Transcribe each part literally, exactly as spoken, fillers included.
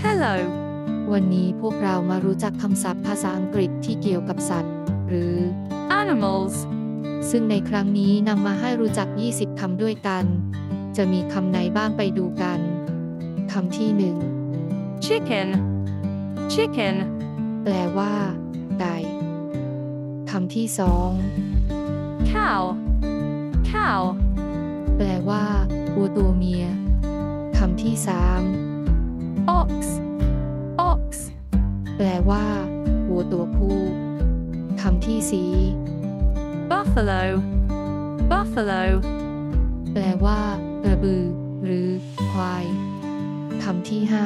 Hello วันนี้พวกเรามารู้จักคำศัพท์ภาษาอังกฤษที่เกี่ยวกับสัตว์หรือ Animals ซึ่งในครั้งนี้นำมาให้รู้จักยี่สิบคำด้วยกัน จะมีคำไหนบ้างไปดูกันคำที่หนึ่ง Chicken Chicken แปลว่าไก่คำที่สอง Cow Cow แปลว่าวัวตัวเมียคำที่สาม Ox Ox แปลว่าวัวตัวผู้คำที่สี่ Buffalo Buffalo แปลว่ากระบือหรือควายคำที่ห้า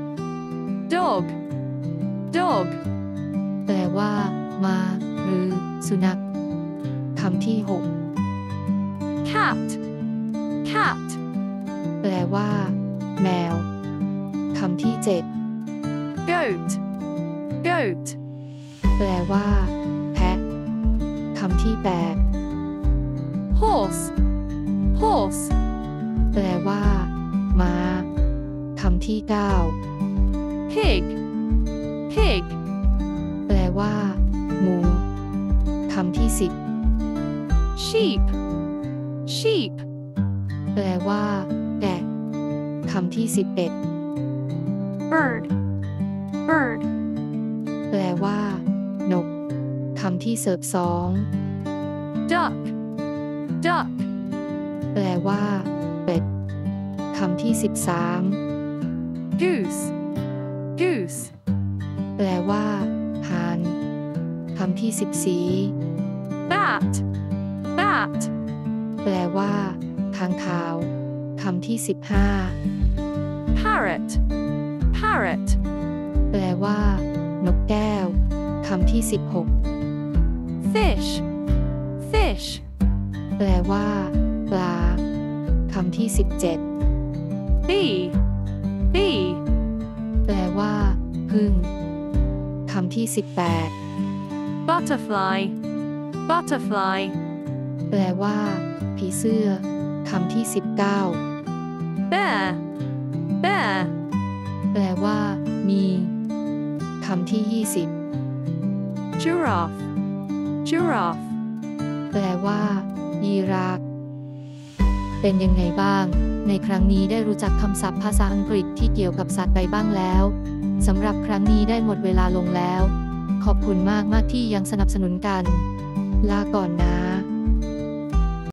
Dog Dog แปลว่าม้าหรือสุนัขคำที่หก Cat Cat แปลว่าแมวคำที่เจ็ด Goat Goat แปลว่าแพะคำที่แปด Horse Horse แปลว่าม้าคำที่เก้า Pig Pig แปลว่าหมูคำที่สิบ Sheep Sheep แปลว่าแกะคำที่สิบเอ็ด Bird Bird แปลว่านกคำที่สิบสอง Duck Duck แปลว่าเป็ดคำที่สิบสาม Goose Goose แปลว่าห่านคำที่สิบสี่ Bat Bat แปลว่าค้างคาวคำที่สิบห้า Parrot Parrot แปลว่านกแก้วคำที่สิบหก Fish Fish แปลว่าปลาคำที่สิบเจ็ด Bee Bee แปลว่าผึ้งคำที่สิบแปด Butterfly Butterfly แปลว่าผีเสื้อคำที่สิบเก้า Bear Bear แปลว่ามีคำที่ยี่สิบ Giraffe Giraffe แปลว่ายีราฟเป็นยังไงบ้างในครั้งนี้ได้รู้จักคำศัพท์ภาษาอังกฤษที่เกี่ยวกับสัตว์ไปบ้างแล้วสำหรับครั้งนี้ได้หมดเวลาลงแล้วขอบคุณมากมากที่ยังสนับสนุนกันลาก่อนนะ